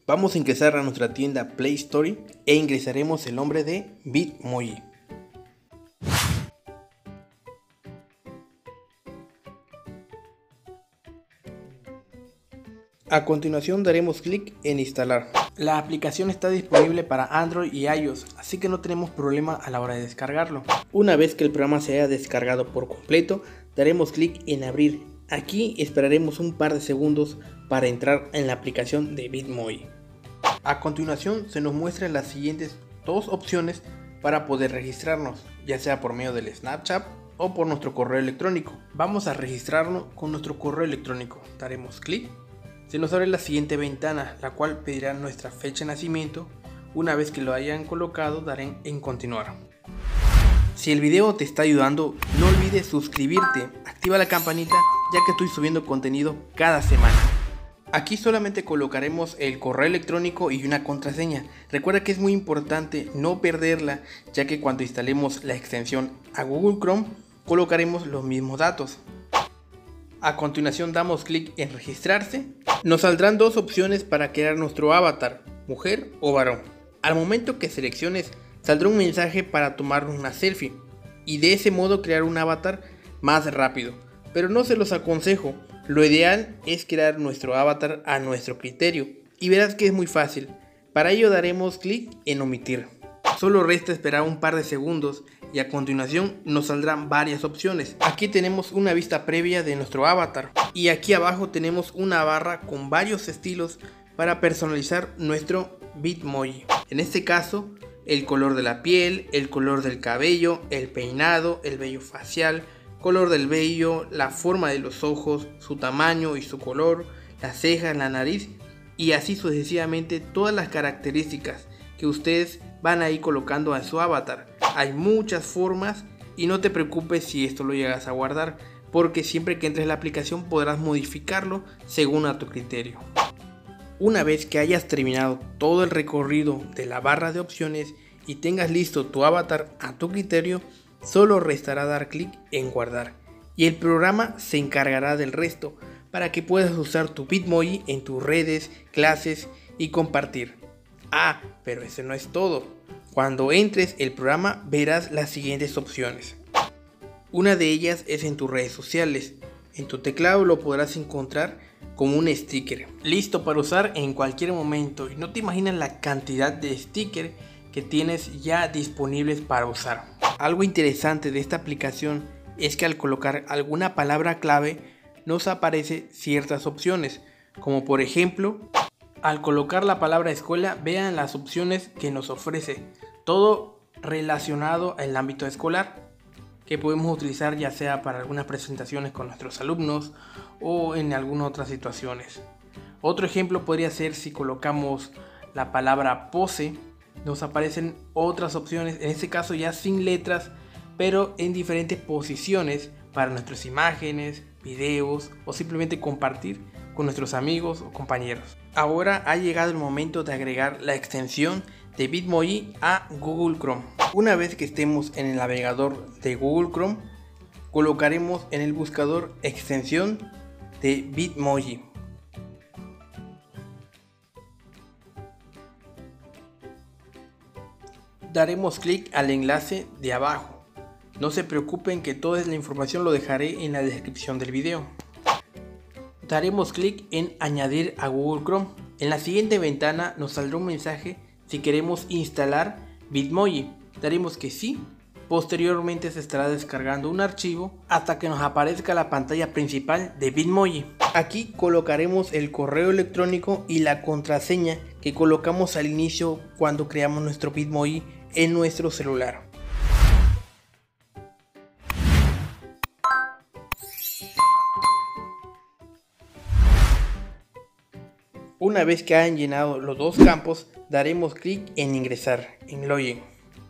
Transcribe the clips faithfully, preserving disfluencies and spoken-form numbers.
Vamos a ingresar a nuestra tienda Play Store e ingresaremos el nombre de Bitmoji. A continuación daremos clic en instalar. La aplicación está disponible para Android y iOS, así que no tenemos problema a la hora de descargarlo. Una vez que el programa se haya descargado por completo, daremos clic en abrir. Aquí esperaremos un par de segundos para entrar en la aplicación de Bitmoji. A continuación se nos muestran las siguientes dos opciones para poder registrarnos, ya sea por medio del Snapchat o por nuestro correo electrónico. Vamos a registrarnos con nuestro correo electrónico. Daremos clic. Se nos abre la siguiente ventana, la cual pedirá nuestra fecha de nacimiento. Una vez que lo hayan colocado, daré en continuar. Si el video te está ayudando, no olvides suscribirte, activa la campanita, ya que estoy subiendo contenido cada semana. Aquí solamente colocaremos el correo electrónico y una contraseña. Recuerda que es muy importante no perderla, ya que cuando instalemos la extensión a Google Chrome, colocaremos los mismos datos. A continuación damos clic en registrarse. Nos saldrán dos opciones para crear nuestro avatar, mujer o varón. Al momento que selecciones, saldrá un mensaje para tomar una selfie y de ese modo crear un avatar más rápido. Pero no se los aconsejo, lo ideal es crear nuestro avatar a nuestro criterio y verás que es muy fácil. Para ello daremos clic en omitir. Solo resta esperar un par de segundos y a continuación nos saldrán varias opciones. Aquí tenemos una vista previa de nuestro avatar y aquí abajo tenemos una barra con varios estilos para personalizar nuestro Bitmoji. En este caso, el color de la piel, el color del cabello, el peinado, el vello facial, color del vello, la forma de los ojos, su tamaño y su color, las cejas, la nariz y así sucesivamente todas las características que ustedes van a ir colocando a su avatar. Hay muchas formas y no te preocupes si esto lo llegas a guardar, porque siempre que entres en la aplicación podrás modificarlo según a tu criterio. Una vez que hayas terminado todo el recorrido de la barra de opciones y tengas listo tu avatar a tu criterio, solo restará dar clic en guardar y el programa se encargará del resto para que puedas usar tu Bitmoji en tus redes, clases y compartir. Ah, pero eso no es todo. Cuando entres el programa verás las siguientes opciones. Una de ellas es en tus redes sociales. En tu teclado lo podrás encontrar como un sticker, listo para usar en cualquier momento y no te imaginas la cantidad de stickers que tienes ya disponibles para usar. Algo interesante de esta aplicación es que al colocar alguna palabra clave nos aparece ciertas opciones, como por ejemplo, al colocar la palabra escuela, vean las opciones que nos ofrece, todo relacionado al ámbito escolar, que podemos utilizar ya sea para algunas presentaciones con nuestros alumnos o en algunas otras situaciones. Otro ejemplo podría ser si colocamos la palabra pose, nos aparecen otras opciones, en este caso ya sin letras, pero en diferentes posiciones para nuestras imágenes, videos o simplemente compartir con nuestros amigos o compañeros. Ahora ha llegado el momento de agregar la extensión de Bitmoji a Google Chrome. Una vez que estemos en el navegador de Google Chrome, colocaremos en el buscador extensión de Bitmoji. Daremos clic al enlace de abajo. No se preocupen que toda la información lo dejaré en la descripción del video. Daremos clic en añadir a Google Chrome. En la siguiente ventana nos saldrá un mensaje si queremos instalar Bitmoji. Daremos que sí. Posteriormente se estará descargando un archivo hasta que nos aparezca la pantalla principal de Bitmoji. Aquí colocaremos el correo electrónico y la contraseña que colocamos al inicio cuando creamos nuestro Bitmoji en nuestro celular. Una vez que hayan llenado los dos campos, daremos clic en ingresar, en login.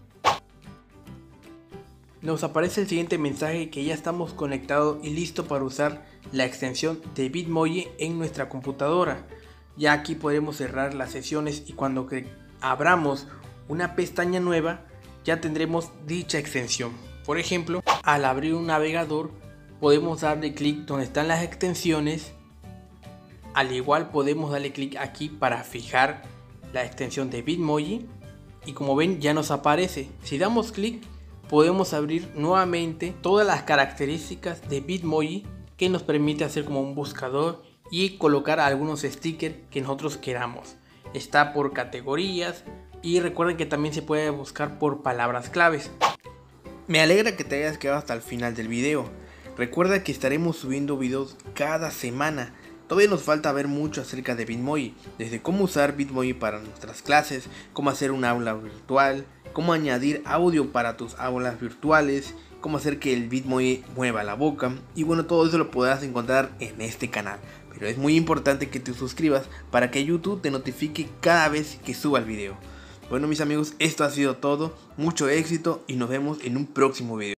Nos aparece el siguiente mensaje que ya estamos conectados y listo para usar la extensión de Bitmoji en nuestra computadora. Ya aquí podremos cerrar las sesiones y cuando abramos una pestaña nueva ya tendremos dicha extensión. Por ejemplo, al abrir un navegador podemos darle clic donde están las extensiones Al igual podemos darle clic aquí para fijar la extensión de Bitmoji y como ven ya nos aparece. Si damos clic podemos abrir nuevamente todas las características de Bitmoji que nos permite hacer como un buscador y colocar algunos stickers que nosotros queramos. Está por categorías y recuerden que también se puede buscar por palabras claves. Me alegra que te hayas quedado hasta el final del video. Recuerda que estaremos subiendo videos cada semana. Todavía nos falta ver mucho acerca de Bitmoji, desde cómo usar Bitmoji para nuestras clases, cómo hacer un aula virtual, cómo añadir audio para tus aulas virtuales, cómo hacer que el Bitmoji mueva la boca y bueno, todo eso lo podrás encontrar en este canal. Pero es muy importante que te suscribas para que YouTube te notifique cada vez que suba el video. Bueno mis amigos, esto ha sido todo, mucho éxito y nos vemos en un próximo video.